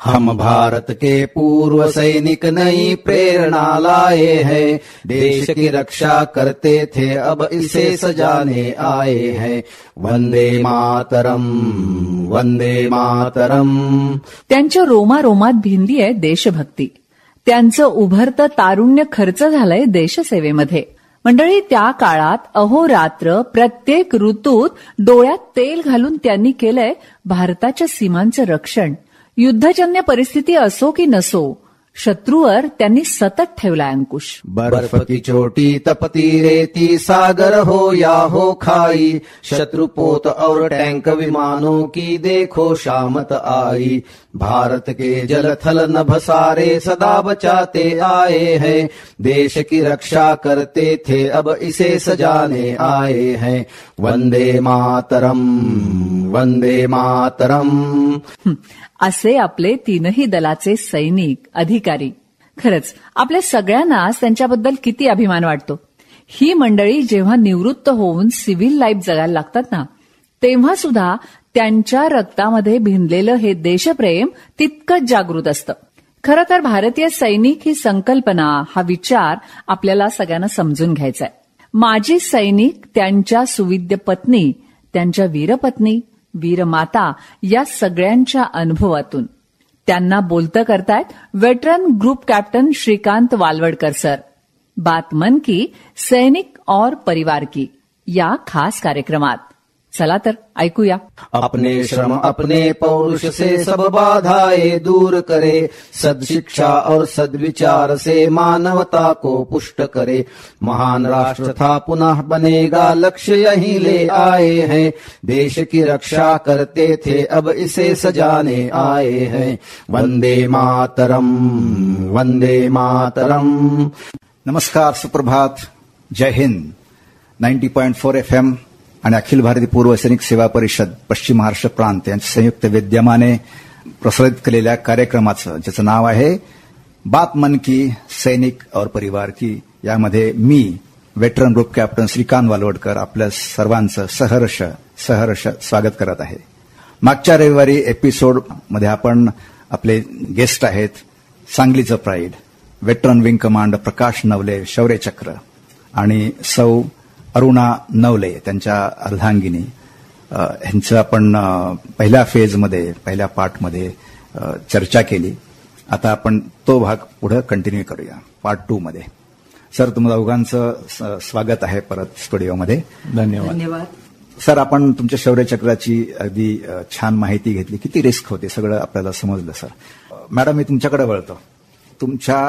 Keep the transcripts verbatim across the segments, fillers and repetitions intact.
हम भारत के पूर्व सैनिक नई प्रेरणा लाए हैं, देश की रक्षा करते थे अब इसे सजाने आए हैं। वंदे मातरम, वंदे मातरम। त्यांच्या रोमारोमात भिनली आहे देशभक्ती. त्यांचं उभरतं तारुण्य खर्च झालंय देशसेवेमध्ये. मंडळी, त्या काळात अहोरात्र प्रत्येक ऋतूत डोळ्यात तेल घालून त्यांनी केलंय भारताच्या सीमांचं रक्षण. युद्धजन्य परिस्थिती असो की नसो, शत्रूवर त्यांनी सतत ठेवला अंकुश. बर्फ की चोटी तपती रेती, सागर हो या हो खाई, शत्रुपोत और टैंक विमानों की देखो शामत आई। भारत के जल थल नभ सारे सदा बचाते आए हैं, देश की रक्षा करते थे अब इसे सजाने आए हैं। वंदे मातरम, वंदे मातरम। असे आपले तीनही दलाचे सैनिक, अधिकारी. खरंच आपल्या सगळ्यांनाच त्यांच्याबद्दल किती अभिमान वाटतो. ही मंडळी जेव्हा निवृत्त होऊन सिव्हिल लाईफ जगायला लागतात ना, तेव्हा सुद्धा त्यांच्या रक्तामध्ये भिनलेलं हे देशप्रेम तितकंच जागृत असतं. खरं तर भारतीय सैनिक ही संकल्पना, हा विचार आपल्याला सगळ्यांना समजून घ्यायचा आहे. माजी सैनिक, त्यांच्या सुविद्य पत्नी, त्यांच्या वीरपत्नी, वीरमाता या सगळ्यांच्या अनुभवातून. त्यांना बोलतं करतायत veteran group captain Shrikant Walwadkar sir. बात मन की सैनिक और परिवार की या खास कार्यक्रमात. चला तर ऐकूया. अपने श्रम अपने पौरुष से सब बाधाएं दूर करे, सद्शिक्षा और सद्विचार से मानवता को पुष्ट करे। महान राष्ट्र था पुनः बनेगा, लक्ष्य यही ले आए हैं, देश की रक्षा करते थे अब इसे सजाने आए हैं। वंदे मातरम, वंदे मातरम। नमस्कार, सुप्रभात, जय हिंद. Ninety point four F M आणि अखिल भारतीय पूर्व सैनिक सेवा परिषद पश्चिम महाराष्ट्र प्रांत यांच्या संयुक्त विद्यमाने प्रसारित केलेल्या कार्यक्रमाचं ज्याचं नाव आहे बात मन की सैनिक और परिवार की, यामध्ये मी veteran group captain Shrikant Walwadkar आपल्या सर्वांचं सहर्ष सहर्ष स्वागत करत आहे. मागच्या रविवारी एपिसोड मध्ये आपण आपले गेस्ट आहेत सांगलीचं pride, veteran wing commander Prakash Navale Shaurya Chakra आणि सौ अरुणा नवले त्यांच्या अर्धांगिनी ह्यांचं आपण पहिल्या फेजमध्ये पहिल्या पार्टमध्ये चर्चा केली. आता आपण तो भाग पुढे कंटिन्यू करूया पार्ट टू मध्ये. सर, तुम्हाला दोघांचं स्वागत आहे परत स्टुडिओमध्ये. धन्यवाद. धन्यवाद सर. आपण तुमच्या शौर्यचक्राची अगदी छान माहिती घेतली, किती रिस्क होते सगळं आपल्याला समजलं. सर, मॅडम, मी तुमच्याकडे वळतो. तुमच्या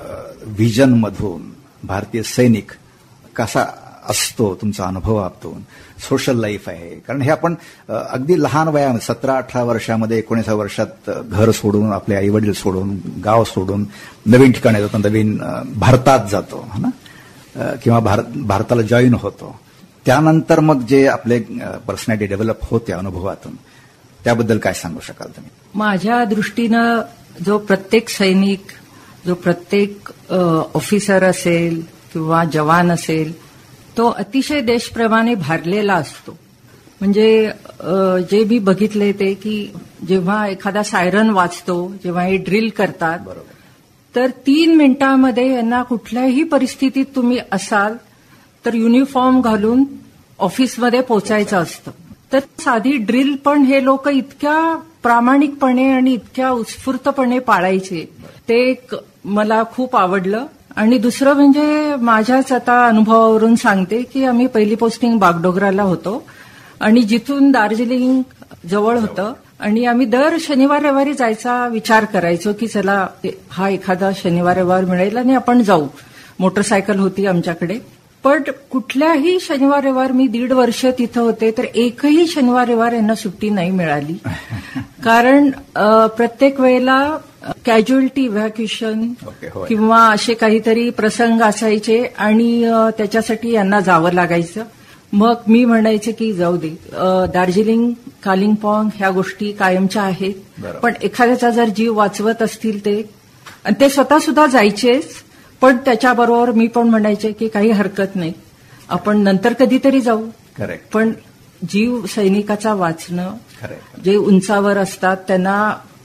व्हिजनमधून भारतीय सैनिक कसा असतो, तुमचा अनुभव आपतो, सोशल लाईफ आहे. कारण हे आपण अगदी लहान वयामध्ये सतरा अठरा वर्षामध्ये एकोणीसाव्या वर्षात घर सोडून, आपले आई वडील सोडून, गाव सोडून नवीन ठिकाणी जातो, नवीन भारतात जातो ना, किंवा भारत भारताला जॉईन होतो. त्यानंतर मग जे आपले पर्सनॅलिटी डेव्हलप होते अनुभवातून, त्याबद्दल काय सांगू शकाल तुम्ही? माझ्या दृष्टीनं जो प्रत्येक सैनिक, जो प्रत्येक ऑफिसर असेल किंवा जवान असेल, तो अतिशय देशप्रेमाने भारलेला असतो. म्हणजे जे मी बघितले ते की जेव्हा एखादा सायरन वाजतो, जेव्हा हे ड्रिल करतात, तर तीन मिनिटांमध्ये यांना कुठल्याही परिस्थितीत तुम्ही असाल तर युनिफॉर्म घालून ऑफिसमध्ये पोचायचं असतं. तर साधी ड्रिल पण हे लोक इतक्या प्रामाणिकपणे आणि इतक्या उत्स्फूर्तपणे पाळायचे, ते एक मला खूप आवडलं. आणि दुसरं म्हणजे माझ्याच आता अनुभवावरून सांगते की आम्ही पहिली पोस्टिंग बागडोगराला होतो आणि जिथून दार्जिलिंग जवळ होतं आणि आम्ही दर शनिवार रविवारी जायचा विचार करायचो की चला हा एखादा शनिवार रविवार मिळेल आणि आपण जाऊ. मोटरसायकल होती आमच्याकडे. पण कुठल्याही शनिवार रविवार, मी दीड वर्ष तिथं होते, तर एकही शनिवार रविवार यांना सुट्टी नाही मिळाली. कारण प्रत्येक वेळेला कॅज्युअल्टी इव्हॅक्युएशन किंवा असे काहीतरी प्रसंग असायचे आणि त्याच्यासाठी यांना जावं लागायचं. मग मी म्हणायचे की जाऊ दे, दार्जिलिंग, कालिंपोंग ह्या गोष्टी कायमच्या आहेत, पण एखाद्याचा जर जीव वाचवत असतील ते, आणि ते स्वतः सुद्धा जायचेच, पण त्याच्याबरोबर मी पण म्हणायचे की काही हरकत नाही, आपण नंतर कधीतरी जाऊ. करेक्ट. पण जीव सैनिकाचा वाचणं, जे उंचावर असतात त्यांना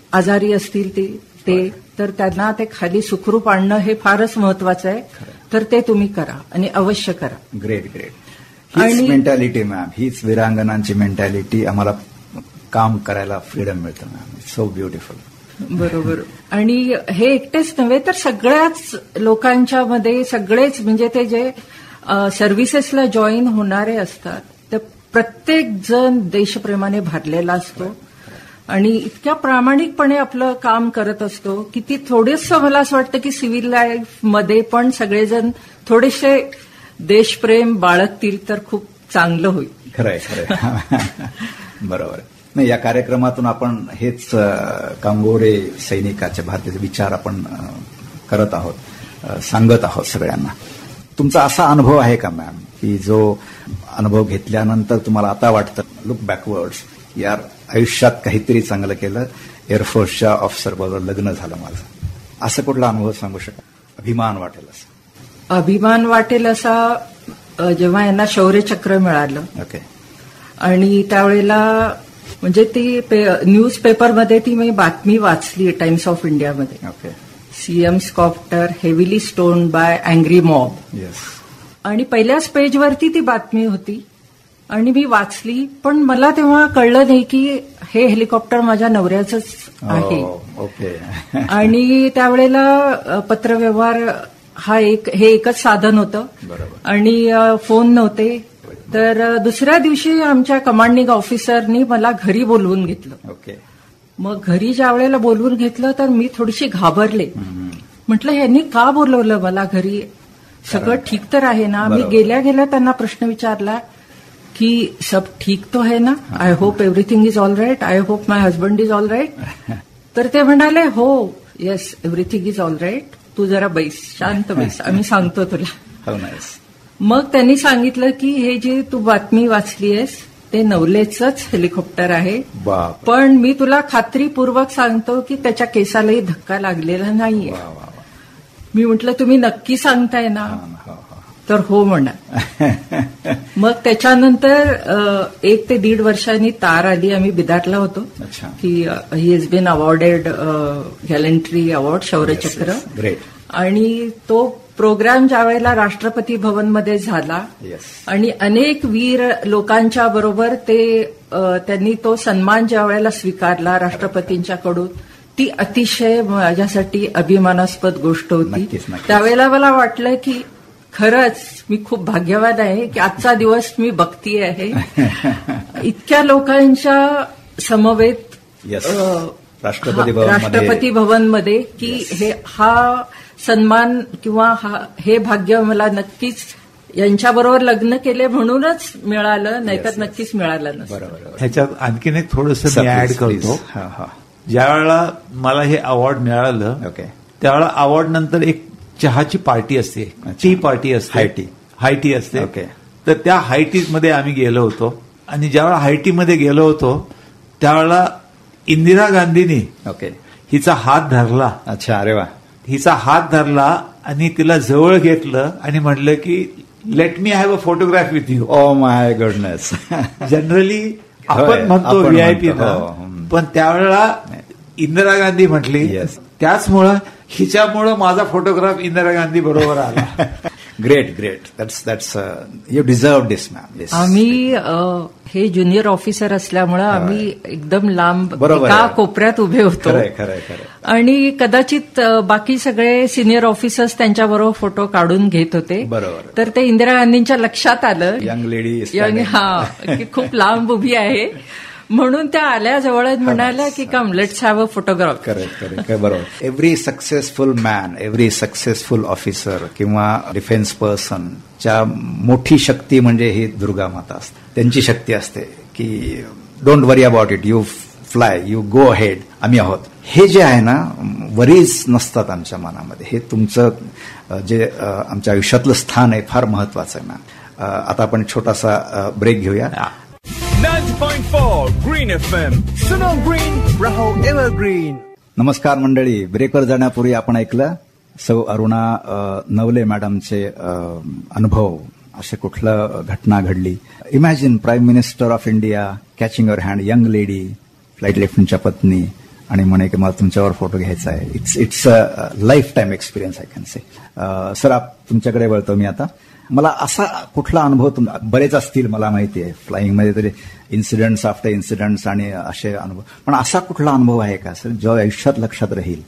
आजारी असतील ते ते तर त्यांना ते खाली सुखरूप आणणं हे फारच महत्वाचं आहे. तर ते तुम्ही करा आणि अवश्य करा. Great great. हीच मेंटॅलिटी मॅम, हीच वीरांगणांची मेंटॅलिटी. आम्हाला काम करायला फ्रीडम मिळतं मॅम. So beautiful. बरोबर. आणि हे एकटेच नव्हे तर सगळ्याच लोकांच्या मध्ये सगळेच म्हणजे ते जे सर्व्हिसेसला जॉईन होणारे असतात तर प्रत्येक जण देशप्रेमाने भरलेला असतो आणि इतक्या प्रामाणिकपणे आपलं काम करत असतो की ती थोडंसं मला असं वाटतं की सिव्हिल लाईफमध्ये पण सगळेजण थोडेसे देशप्रेम बाळगतील तर खूप चांगलं होईल. खरंय खरंय. बरोबर. नाही, या कार्यक्रमातून आपण हेच कांगोरे सैनिकाचे भारतीय विचार आपण करत आहोत, सांगत आहोत सगळ्यांना. तुमचा असा अनुभव आहे का मॅम की जो अनुभव घेतल्यानंतर तुम्हाला आता वाटतं लुक बॅकवर्ड्स, यार आयुष्यात काहीतरी चांगलं केलं, एअरफोर्सच्या ऑफिसर बरोबर लग्न झालं माझं, असं कुठला अनुभव सांगू शकाल? अभिमान वाटेल असा? अभिमान वाटेल असा जेव्हा यांना शौर्यचक्र मिळालं. ओके. आणि त्यावेळेला म्हणजे ती न्यूज पेपरमध्ये ती मी बातमी वाचली टाइम्स ऑफ इंडियामध्ये. Okay. CM copter heavily stone by angry mob. Yes. आणि पहिल्याच पेजवरती ती बातमी होती आणि मी वाचली, पण मला तेव्हा कळलं नाही की हे हेलिकॉप्टर माझ्या नवऱ्याचंच आहे. ओके. आणि त्यावेळेला पत्रव्यवहार हा एक हे एकच साधन होतं आणि फोन नव्हते. तर दुसऱ्या दिवशी आमच्या कमांडिंग ऑफिसरनी मला घरी बोलवून घेतलं. ओके. मग घरी ज्या वेळेला बोलवून घेतलं तर मी थोडीशी घाबरले. म्हटलं यांनी का बोलवलं मला घरी, सगळं ठीक तर आहे ना. मी गेल्या गेल्या त्यांना प्रश्न विचारला की सब ठीक तो है ना, I hope everything is all right, I hope my husband is all right. तर ते म्हणाले हो yes everything is all right, तू जरा बैस, शांत बैस, आम्ही सांगतो तुला. मग त्यांनी सांगितलं की हे जे तू बातमी वाचली आहेस ते नवलेचंच हेलिकॉप्टर आहे, पण मी तुला खात्रीपूर्वक सांगतो की त्याच्या केसालाही धक्का लागलेला नाहीये. मी म्हटलं तुम्ही नक्की सांगताय ना? तर हो म्हणा. मग त्याच्यानंतर एक ते दीड वर्षांनी तार आली. आम्ही बिदारला होतो की he has been awarded gallantry award, Shaurya Chakra. आणि तो प्रोग्राम ज्या वेळेला राष्ट्रपती भवनमध्ये झाला आणि अनेक वीर लोकांच्या बरोबर ते त्यांनी तो सन्मान ज्या वेळेला स्वीकारला राष्ट्रपतींच्याकडून, ती अतिशय माझ्यासाठी अभिमानास्पद गोष्ट होती. त्यावेळेला मला वाटलं की खरंच मी खूप भाग्यवान आहे की आजचा दिवस मी बघतीये आहे. इतक्या लोकांच्या समवेत राष्ट्रपती भवनमध्ये की हे हा सन्मान किंवा हे भाग्य मला नक्कीच यांच्याबरोबर लग्न केले म्हणूनच मिळालं, नाहीतर नक्कीच मिळालं नसतं. ह्याच्यात आणखीन एक थोडंसं मी ऍड करतो. ज्या वेळेला मला हे अवॉर्ड मिळालं त्यावेळेला अवॉर्ड नंतर एक चहाची पार्टी असते, टी पार्टी असते, हायटी हायटी असते. तर त्या हायटीमध्ये आम्ही गेलो होतो आणि ज्यावेळेला हायटीमध्ये गेलो होतो त्यावेळेला इंदिरा गांधींनी ओके हिचा हात धरला. अच्छा. अरे वा. हिचा हात धरला आणि तिला जवळ घेतलं आणि म्हटलं की let me have a photograph with you. Oh my goodness. Generally आपण म्हणतो व्हीआयपी, पण त्यावेळेला इंदिरा गांधी म्हटली. त्याचमुळं हिच्यामुळं माझा फोटोग्राफ इंदिरा गांधी बरोबर आला. Great great. That's that's you deserve this ma'am. आम्ही हे ज्युनियर ऑफिसर असल्यामुळं आम्ही एकदम लांब एका कोपऱ्यात उभे होतो आणि कदाचित बाकी सगळे सिनियर ऑफिसर्स त्यांच्याबरोबर फोटो काढून घेत होते. बरोबर. तर ते इंदिरा गांधींच्या लक्षात आलं यंग लेडी यंग हा की खूप लांब उभी आहे म्हणून त्या आल्या जवळ म्हणाल्या की come let's have a photograph. Correct correct. बरोबर. Every successful man, every successful officer किंवा डिफेन्स पर्सन च्या मोठी शक्ती म्हणजे ही दुर्गा माता असते. त्यांची शक्ती असते की don't worry about it, you fly, you go ahead, आम्ही आहोत. हे जे आहे ना वरीज नसतात आमच्या मनामध्ये. हे तुमचं जे आमच्या आयुष्यातलं स्थान आहे फार महत्वाचं आहे ना. आता आपण छोटासा ब्रेक घेऊया. ninety point four Green F M. सुनो ग्रीन रहो एव्हरग्रीन. नमस्कार मंडळी. ब्रेकवर जाण्यापूर्वी आपण ऐकलं सौ अरुणा नवले मॅडमचे अनुभव. असे कुठलं घटना घडली. Imagine prime minister of India catching your hand, young lady, flight लेफ्टनंटच्या पत्नी आणि म्हणे की मला तुमच्यावर फोटो घ्यायचा आहे. It's it's a life time experience I can say. Sir तुमच्याकडे वळतो मी आता. मला असा कुठला अनुभव, बरेच असतील मला माहिती आहे फ्लाइंगमध्ये तरी इन्सिडेंट्स आफ्टर इन्सिडेंट्स आणि असे अनुभव, पण असा कुठला अनुभव आहे का सर जो आयुष्यात लक्षात राहील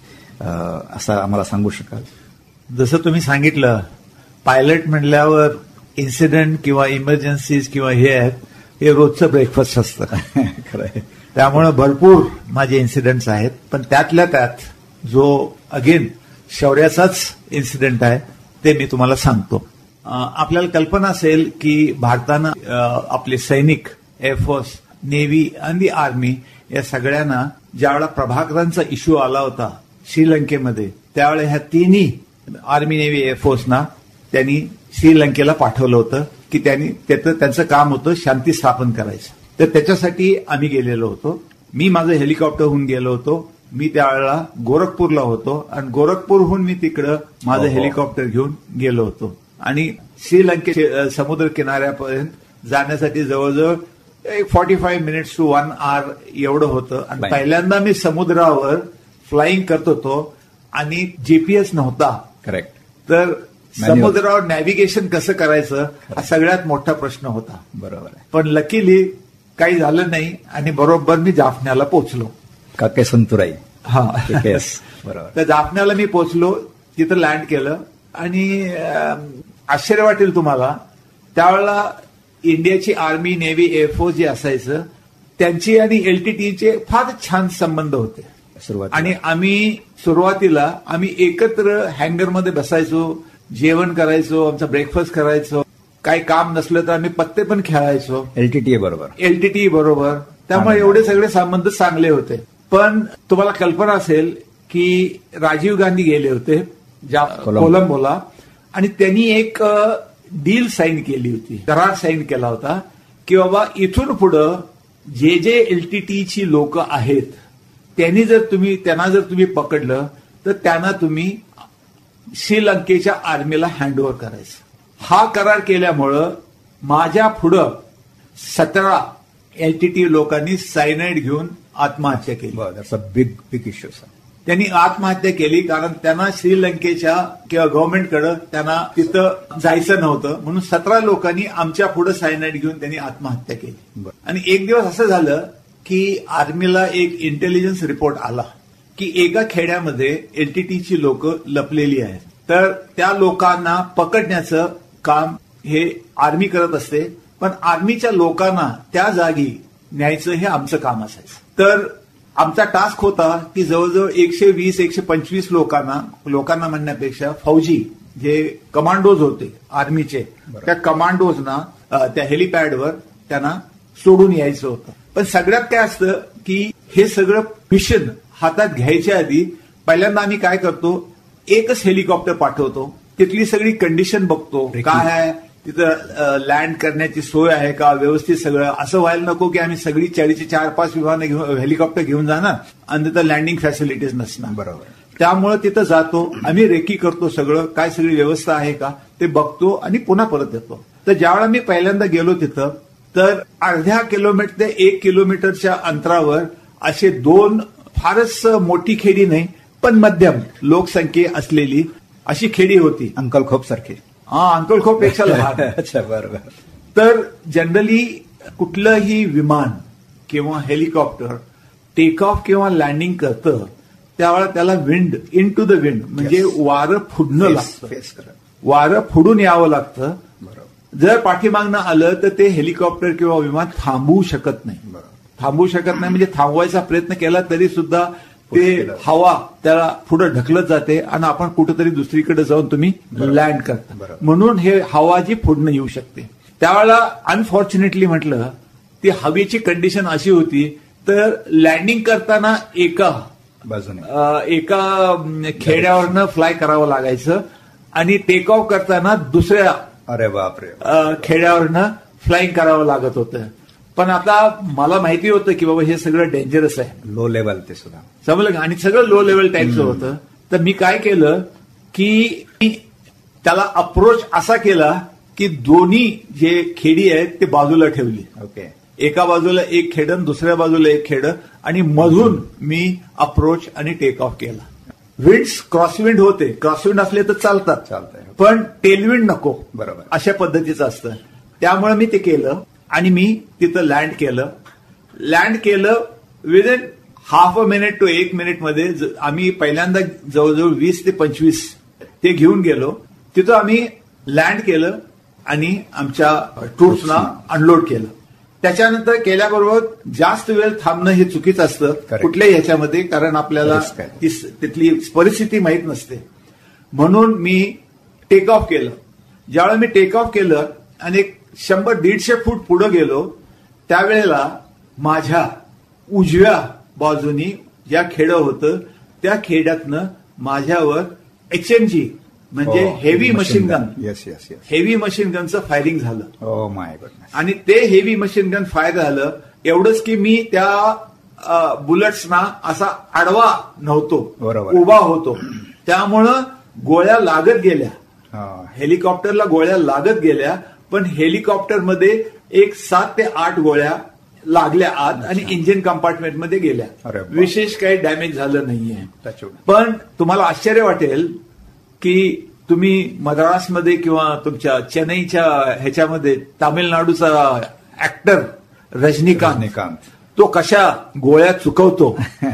असं आम्हाला सांगू शकाल? जसं तुम्ही सांगितलं, पायलट म्हणल्यावर इन्सिडेंट किंवा इमर्जन्सीज किंवा हे आहेत, हे रोजचं ब्रेकफास्ट असतं. खरं आहे. त्यामुळे भरपूर माझे इन्सिडेंट्स आहेत, पण त्यातल्या त्यात जो अगेन शौर्याचाच इन्सिडेंट आहे ते मी तुम्हाला सांगतो. आपल्याला कल्पना असेल की भारतानं आपले सैनिक, एअरफोर्स, नेव्ही आणि आर्मी या सगळ्यांना ज्यावेळेला प्रभाकरांचा इश्यू आला होता श्रीलंकेमध्ये, त्यावेळेला ह्या तिन्ही आर्मी, नेव्ही, एअरफोर्सना त्यांनी श्रीलंकेला पाठवलं होतं की त्यांनी त्यांचं काम होतं शांती स्थापन करायचं. तर त्याच्यासाठी आम्ही गेलेलो होतो. मी माझं हेलिकॉप्टरहून गेलो होतो. मी त्यावेळेला गोरखपूरला होतो आणि गोरखपूरहून मी तिकडं माझं हेलिकॉप्टर घेऊन गेलो होतो आणि श्रीलंके समुद्र किनाऱ्यापर्यंत जाण्यासाठी जवळजवळ एक forty five minutes to one hour एवढं होतं. आणि पहिल्यांदा मी समुद्रावर फ्लाइंग करत होतो आणि जीपीएस नव्हता. करेक्ट. तर समुद्रावर नॅव्हिगेशन कसं करायचं हा सगळ्यात मोठा प्रश्न होता. बरोबर आहे. पण लकीली काही झालं नाही आणि बरोबर मी जाफण्याला पोहोचलो. काके संतुराई. हा बरोबर. तर जाफण्याला मी पोहोचलो, तिथं लँड केलं आणि आश्चर्य वाटेल तुम्हाला, त्यावेळेला इंडियाची आर्मी, नेव्ही, एअरफोर्स जे असायचं त्यांची आणि एलटीटीचे फार छान संबंध होते. आणि आम्ही सुरुवातीला आम्ही एकत्र हँगरमध्ये बसायचो, जेवण करायचो, आमचा ब्रेकफास्ट करायचो, काही काम नसलं तर आम्ही पत्ते पण खेळायचो एलटीटी बरोबर एलटीटी बरोबर. त्यामुळे एवढे सगळे संबंध चांगले होते. पण तुम्हाला कल्पना असेल की राजीव गांधी गेले होते कोलंबोला आणि त्यांनी एक डील साईन केली होती, करार साईन केला होता की बाबा इथून पुढं जे जे एलटीटीची लोक आहेत त्यांनी जर तुम्ही त्यांना जर तुम्ही पकडलं तर त्यांना तुम्ही श्रीलंकेच्या आर्मीला हँडओव्हर करायचं. हा करार केल्यामुळं माझ्या पुढं सतरा एलटीटी लोकांनी सायनाईड घेऊन आत्महत्या केली. Big big issue. त्यांनी आत्महत्या केली कारण त्यांना श्रीलंकेच्या किंवा गव्हर्नमेंटकडे त्यांना तिथं जायचं नव्हतं, म्हणून सतरा लोकांनी आमच्या पुढे सायनाईड घेऊन त्यांनी आत्महत्या केली. आणि एक दिवस असं झालं की आर्मीला एक इंटेलिजन्स रिपोर्ट आला की एका खेड्यामध्ये एलटीटीची लोक लपलेली आहेत. तर त्या लोकांना पकडण्याचं काम हे आर्मी करत असते, पण आर्मीच्या लोकांना त्या जागी न्यायचं हे आमचं काम असायचं. तर आमचा टास्क होता की जवळजवळ एकशे वीस एकशे पंचवीस लोकांना लोकांना म्हणण्यापेक्षा फौजी जे कमांडोज होते आर्मीचे, त्या कमांडोजना त्या हेलिपॅडवर त्यांना सोडून यायचं होतं. पण सगळ्यात काय असतं की हे सगळं मिशन हातात घ्यायच्या आधी पहिल्यांदा आम्ही काय करतो, एकच हेलिकॉप्टर पाठवतो, तिथली सगळी कंडिशन बघतो, काय आहे तिथं लँड करण्याची सोय आहे का, व्यवस्थित सगळं. असं व्हायला नको की आम्ही सगळी चाळीसचे चार पाच विमानं घेऊन हेलिकॉप्टर घेऊन जाणार आणि तिथं लँडिंग फॅसिलिटीज नसणार. बरोबर. त्यामुळे तिथं जातो आम्ही, रेकी करतो, सगळं काय सगळी व्यवस्था आहे का ते बघतो आणि पुन्हा परत येतो. तर ज्यावेळेला मी पहिल्यांदा गेलो तिथं तर अर्ध्या किलोमीटर ते एक किलोमीटरच्या अंतरावर असे दोन फारच मोठी खेडी नाही पण मध्यम लोकसंख्ये असलेली अशी खेडी होती. अंकल खोप सारखी. हा, अंकल खोप पेक्षा लहान. अच्छा, बरोबर. तर जनरली कुठलंही विमान किंवा हेलिकॉप्टर टेक ऑफ किंवा लँडिंग करतं त्यावेळेला त्याला wind into the wind म्हणजे वारं फुडणं लागतं, वारं फुडून यावं लागतं. जर पाठीमागनं आलं तर ते हेलिकॉप्टर किंवा विमान थांबवू शकत नाही. थांबवू शकत नाही म्हणजे थांबवायचा प्रयत्न केला तरी सुद्धा ते हवा त्याला पुढे ढकलत जाते आणि आपण कुठेतरी दुसरीकडे जाऊन तुम्ही लँड करता, म्हणून हे हवा जी पुढनं येऊ शकते. त्यावेळेला अनफॉर्च्युनेटली म्हटलं ती हवेची कंडिशन अशी होती तर लँडिंग करताना एका बाजूने एका खेड्यावरनं फ्लाय करावं लागायचं आणि टेक ऑफ करताना दुसऱ्या अरे बापरे खेड्यावरनं फ्लाईंग करावं लागत होतं. पण आता मला माहिती होतं की बाबा हे सगळं डेंजरस आहे, लो लेवल ते सुद्धा समजलं का, आणि सगळं लो लेवल टाईपचं होतं. तर मी काय केलं की त्याला अप्रोच असा केला की दोन्ही जे खेडी आहेत ते बाजूला ठेवली. ओके. एका बाजूला एक खेडं, दुसऱ्या बाजूला एक खेडं, आणि मधून मी अप्रोच आणि टेक ऑफ केला. विंड्स क्रॉसविंड होते, क्रॉसविंड असले तर चालतात, चालतंय, पण टेलविंड नको, बरोबर, अशा पद्धतीचं असतं. त्यामुळे मी ते केलं आणि मी तिथं लँड केलं. लँड केलं within half a minute to एक मिनिट मध्ये आम्ही पहिल्यांदा जवळजवळ वीस ते पंचवीस ते घेऊन गेलो. तिथं आम्ही लँड केलं आणि आमच्या ट्रूप्सना अनलोड केलं. त्याच्यानंतर केल्याबरोबर जास्त वेळ थांबणं हे चुकीचं असतं कुठल्याही ह्याच्यामध्ये, कारण आपल्याला तिथली परिस्थिती माहीत नसते. म्हणून मी टेक ऑफ केलं. ज्यावेळेला मी टेक ऑफ केलं आणि एक शंभर दीडशे फूट पुढे गेलो, त्यावेळेला माझ्या उजव्या बाजूनी ज्या खेडं होतं त्या खेड्यातनं माझ्यावर एचएमजी म्हणजे heavy machine gun, yes yes yes heavy machine गनचं फायरिंग झालं. Oh my goodness. आणि ते हेवी मशीन गन फायर झालं एवढंच की मी त्या बुलेट्सना असा आडवा नव्हतो, बरोबर, उभा होतो. त्यामुळं गोळ्या लागत गेल्या, हेलिकॉप्टरला गोळ्या लागत गेल्या, पण हेलिकॉप्टरमध्ये एक सात ते आठ गोळ्या लागल्या आत आणि इंजिन कंपार्टमेंटमध्ये गेल्या. विशेष काही डॅमेज झालं नाहीये. पण तुम्हाला आश्चर्य वाटेल की तुम्ही मद्रासमध्ये किंवा तुमच्या चेन्नईच्या ह्याच्यामध्ये तामिळनाडूचा ऍक्टर रजनीकांत तो कशा गोळ्या चुकवतो,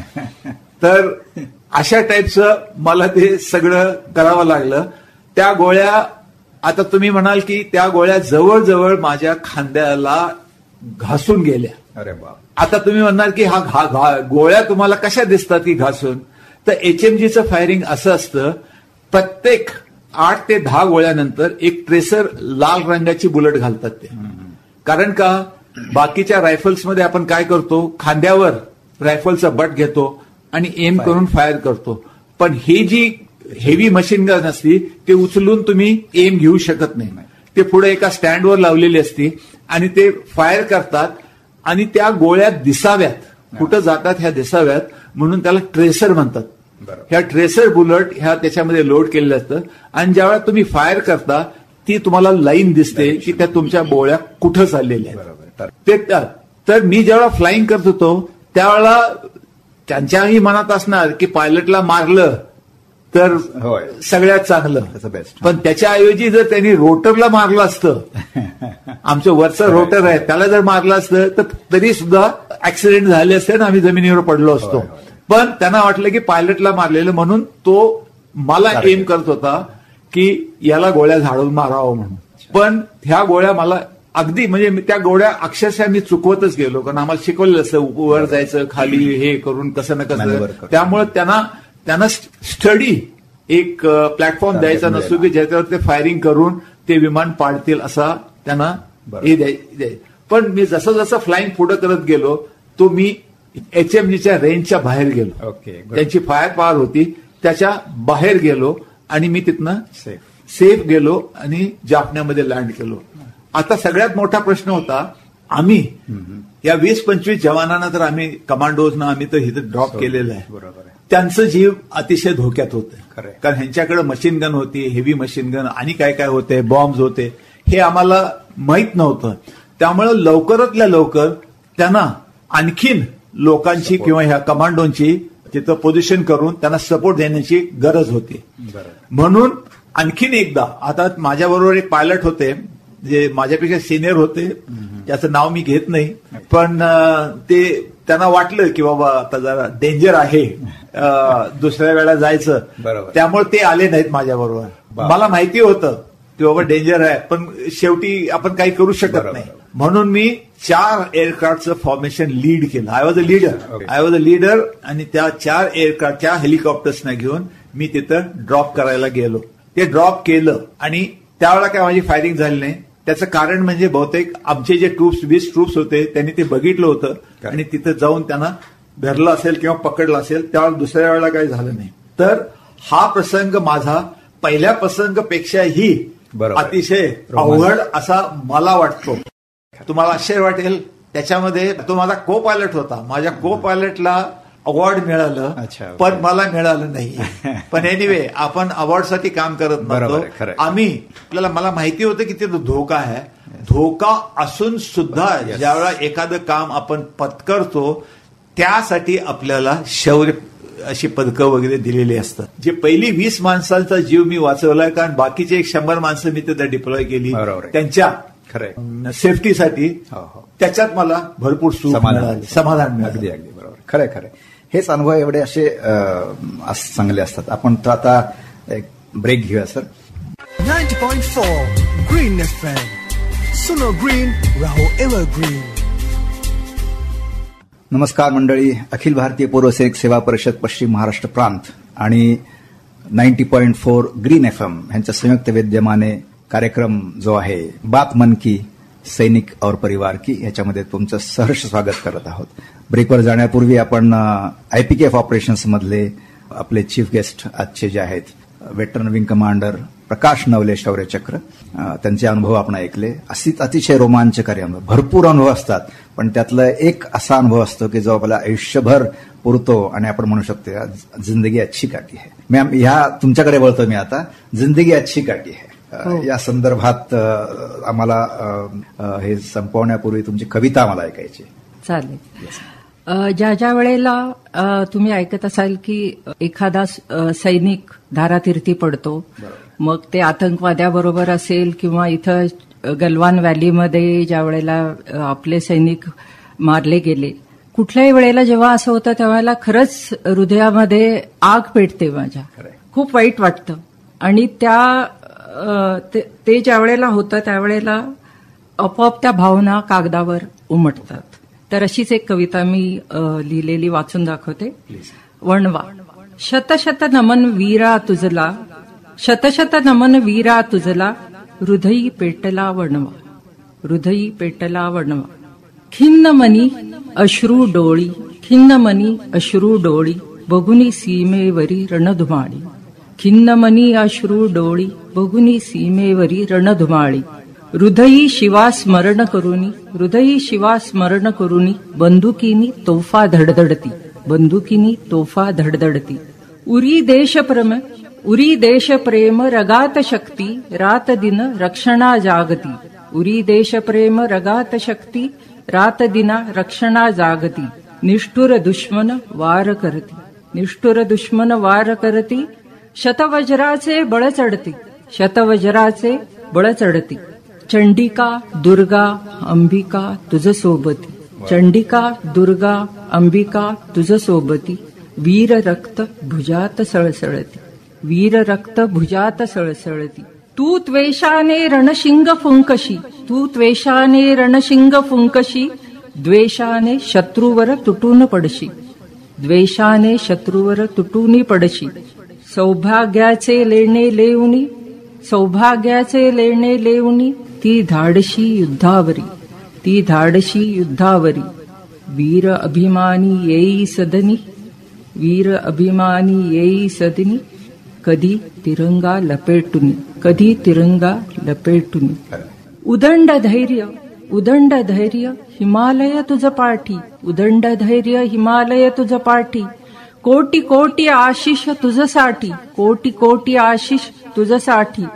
तर अशा टाईपचं मला ते सगळं करावं लागलं. त्या गोळ्या, आता तुम्ही म्हणाल की त्या गोळ्या जवळजवळ माझ्या खांद्याला घासून गेल्या. अरे बाप. आता तुम्ही म्हणणार की हा घा, घा, गोळ्या तुम्हाला कशा दिसतात की घासून, तर एचएमजीचं फायरिंग असं असतं, प्रत्येक आठ ते दहा गोळ्यानंतर एक ट्रेसर लाल रंगाची बुलेट घालतात ते. कारण का बाकीच्या रायफल्समध्ये आपण काय करतो, खांद्यावर रायफलचा बट घेतो आणि एम करून फायर करतो, पण ही जी हेवी मशीन गन असती ते उचलून तुम्ही एम घेऊ शकत नाही. ते पुढे एका स्टँडवर लावलेली असती आणि ते फायर करतात आणि त्या गोळ्या दिसाव्यात, कुठं जातात ह्या दिसाव्यात, म्हणून त्याला ट्रेसर म्हणतात. ह्या ट्रेसर बुलेट ह्या त्याच्यामध्ये लोड केलेल्या असतं आणि ज्यावेळेला तुम्ही फायर करता ती तुम्हाला लाईन दिसते की त्या तुमच्या गोळ्या कुठं चाललेल्या आहेत. ते तर मी ज्यावेळेला फ्लाईंग करत होतो त्यावेळेला त्यांच्याही मनात असणार की पायलटला मारलं तर सगळ्यात चांगलं, पण त्याच्याऐवजी जर त्यांनी रोटरला मारलं असतं, आमचं वरचं रोटर आहे त्याला जर मारलं असतं तर तरी सुद्धा ऍक्सिडेंट झाले असते ना, आम्ही जमिनीवर पडलो असतो. पण त्यांना वाटलं की पायलटला मारलेलं, म्हणून तो मला एम करत होता की याला गोळ्या झाडून मारावं म्हणून. पण ह्या गोळ्या मला अगदी म्हणजे त्या गोळ्या अक्षरशः मी चुकवतच गेलो, कारण आम्हाला शिकवलेलं असतं वर जायचं, खाली हे करून कसं ना कसं. त्यामुळे त्यांना त्यांना स्टडी एक प्लॅटफॉर्म द्यायचा नसतो की ज्याच्यावर ते फायरिंग करून ते विमान पाडतील असा त्यांना हे द्यायचं. पण मी जसं जसं फ्लाईंग पुढे करत गेलो तो मी एचएमजीच्या रेंजच्या बाहेर गेलो. त्यांची फायर पॉवर होती त्याच्या बाहेर गेलो आणि मी तिथनं सेफ गेलो आणि जाफण्यामध्ये लँड केलो. आता सगळ्यात मोठा प्रश्न होता, आम्ही या वीस पंचवीस जवानांना तर आम्ही कमांडोजना आम्ही तर इथं ड्रॉप केलेलं आहे. बरोबर. त्यांचं जीव अतिशय धोक्यात होतं, कारण ह्यांच्याकडे मशीन गन होती, हेवी मशीन गन आणि काय काय होते, बॉम्ब्स होते, हे आम्हाला माहीत नव्हतं. त्यामुळे लवकरातल्या लवकर त्यांना आणखीन लोकांची किंवा ह्या कमांडोंची तिथं पोझिशन करून त्यांना सपोर्ट देण्याची गरज होती. म्हणून आणखीन एकदा, आता माझ्याबरोबर एक पायलट होते जे माझ्यापेक्षा सिनियर होते, त्याचं नाव मी घेत नाही, पण ते त्यांना वाटलं की बाबा आता जरा डेंजर आहे दुसऱ्या वेळेला जायचं, त्यामुळे ते आले नाहीत माझ्याबरोबर. मला माहिती होतं की बाबा डेंजर आहे, पण शेवटी आपण काही करू शकत नाही. म्हणून मी चार एअरक्राफ्टचं फॉर्मेशन लीड केलं. I was a leader I was a leader आणि त्या चार एअरक्राफ्टच्या हेलिकॉप्टर्सना घेऊन मी तिथं ड्रॉप करायला गेलो. ते ड्रॉप केलं आणि त्यावेळेला काय माझी फायरिंग झाली नाही. त्याचं कारण म्हणजे बहुतेक आमचे जे ट्रूप्स वीस ट्रूप्स होते त्यांनी ते बघितलं होतं आणि तिथं जाऊन त्यांना धरलं असेल किंवा पकडलं असेल, त्यावेळेला दुसऱ्या वेळेला काही झालं नाही. तर हा प्रसंग माझा पहिल्या प्रसंगापेक्षाही अतिशय अवघड असा मला वाटतो. तुम्हाला आश्चर्य वाटेल, त्याच्यामध्ये तो माझा को पायलट होता. माझ्या को पायलटला अवॉर्ड मिळालं, पण मला मिळालं नाही. पण एनिवे आपण अवॉर्डसाठी काम करत नव्हतो आम्ही. आपल्याला मला माहिती होतं की तिथं धोका आहे, धोका असून सुद्धा ज्यावेळेला एखादं काम आपण पत्करतो त्यासाठी आपल्याला शौर्य अशी पदकं वगैरे दिलेली असतात. जे पहिली वीस माणसांचा जीव मी वाचवलाय, कारण बाकीचे एक शंभर माणसं मी तिथे डिप्लॉय केली त्यांच्या सेफ्टीसाठी. त्याच्यात मला भरपूर समाधान समाधान मिळालं. अगदी अगदी बरोबर, खरंय खरंय. हेच अनुभव एवढे असे चांगले असतात. आपण तर आता एक ब्रेक घेऊया sir. Ninety point four green F M, सुनो ग्रीन राहो एव्हरग्रीन. नमस्कार मंडळी, अखिल भारतीय पूर्व सैनिक सेवा परिषद पश्चिम महाराष्ट्र प्रांत आणि ninety point four green F M यांच्या संयुक्त विद्यमाने कार्यक्रम जो आहे बात मन की सैनिक और परिवार की, याच्यामध्ये तुमचं सहर्ष स्वागत करत आहोत. ब्रेकवर जाण्यापूर्वी आपण आयपीकेएफ ऑपरेशन्स मधले आपले चीफ गेस्ट आजचे जे आहेत veteran wing commander Prakash Navale Shaurya Chakra, त्यांचे अनुभव आपण ऐकले. अशीच अतिशय रोमांचकारी अनुभव, भरपूर अनुभव असतात, पण त्यातला एक असा अनुभव असतो की जो आपल्याला आयुष्यभर पुरतो आणि आपण म्हणू शकतो जिंदगी अच्छी काटी है. मॅम, ह्या तुमच्याकडे वळतो मी आता. जिंदगी अच्छी काटी है या संदर्भात आम्हाला हे संपवण्यापूर्वी तुमची कविता आम्हाला ऐकायची. चालेल. ज्या ज्या वेळेला तुम्ही ऐकत असाल की एखादा सैनिक धारातीर्थी पडतो, मग ते आतंकवाद्याबरोबर असेल किंवा इथं गलवान व्हॅलीमध्ये ज्या वेळेला आपले सैनिक मारले गेले, कुठल्याही वेळेला जेव्हा असं होतं त्यावेळेला खरंच हृदयामध्ये आग पेटते माझ्या. खूप वाईट वाटतं. आणि त्या ते ज्या वेळेला होतं त्यावेळेला आपोआप त्या भावना कागदावर उमटतात. तर अशीच एक कविता मी लिहिलेली वाचून दाखवते. वणवा. शतशत नमन वीरा तुझला, शतशत नमन वीरा तुझला, हृदयी पेटला वणवा, हृदयी पेटला वणवा. खिन्न मनी अश्रू डोळी, खिन्न मनी अश्रू डोळी, बघुनी सीमेवरी रणधुमाळी. खिन्न मनी अश्रू डोळी, बघुनी सीमेवरी रणधुमाळी. हृदयी शिवा स्मरण करुनी, हृदयी शिवा स्मरण करुनी, बंदुकीनी तोफा धडधडती, बंदुकीनी तोफा धडधडती. उरी देशप्रेम, उरी देशप्रेम रगात शक्ती, रात दिन रक्षणा जागती. उरी देशप्रेम रगात शक्ती, रात दिना रक्षणा जागती. निष्ठुर दुश्मन वार करती, निष्ठुर दुश्मन वार करती. शतवज्राचे बळ चढती, शतवज्राचे बळ चढती. चंडिका दुर्गा अंबिका तुझ सोबती, चंडिका दुर्गा अंबिका तुझ सोबती. वीर रक्त भुजात सळसळती, वीर रक्त भुजात सळसळती. तू त्वेषाने रणशिंग फुंकशी, तू त्वेषाने रणशिंग फुंकशी. द्वेषाने शत्रूवर तुटून पडशी, द्वेषाने शत्रूवर तुटून पडशी. सौभाग्याचे लेणे लेवणी, सौभाग्याचे लेणे लेवणी. ती धाडशी युद्धावरी, ती धाडशी युद्धावरी. वीर अभिमानी येई सदनी, वीर अभिमानी येई सदनी. कधी तिरंगा लपेटुनी, कधी तिरंगा लपेटुनी. उदंड धैर्य, उदंड धैर्य हिमालय तुझ पाठी, उदंड धैर्य हिमालय तुझ पाठी. कोटी कोटी आशिष तुझसाठी, कोटी कोटी आशिष तुझसाठी.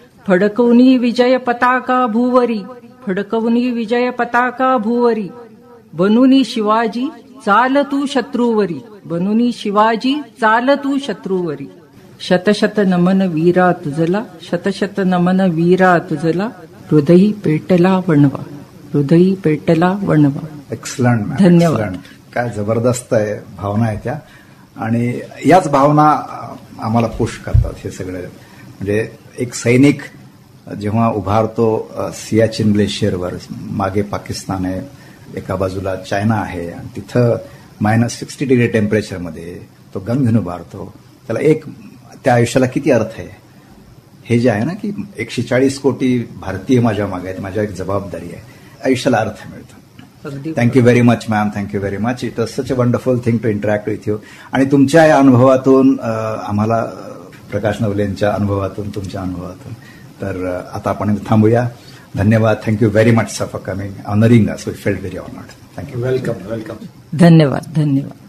फडकवनी विजय पताका भूवरी, फडकवनी विजय पताका भूवरी. बनूनी शिवाजी चाल तू शत्रूवरी, बनूनी शिवाजी चाल तू शत्रूवरी. शतशत नमन वीरा तुझला, शतशत नमन वीरा तुझला. हृदयी पेटला वणवा, हृदयी पेटला वणवा. एक्सलंट, धन्यवाद. काय जबरदस्त आहे भावना आहे त्या, आणि याच भावना आम्हाला पुश करतात हे सगळे. म्हणजे एक सैनिक जेव्हा उभारतो सियाचिन ग्लेशियरवर, मागे पाकिस्तान आहे, एका बाजूला चायना आहे, आणि तिथं मायनस सिक्स्टी डिग्री टेम्परेचरमध्ये तो गन घेऊन उभारतो, त्याला एक त्या आयुष्याला किती अर्थ आहे. हे जे आहे ना की एकशे चाळीस कोटी भारतीय माझ्या मागे आहेत, माझ्या एक जबाबदारी आहे, आयुष्याला अर्थ मिळतो. Thank you very much ma'am, thank you very much. It was such a wonderful thing to interact with you. आणि तुमच्या या अनुभवातून आम्हाला, प्रकाश नवलेंच्या अनुभवातून, तुमच्या अनुभवातून, तर आता आपण थांबूया. धन्यवाद. Thank you very much sir for coming, honouring us. We felt very honoured. Thank you. Welcome, welcome. धन्यवाद, धन्यवाद.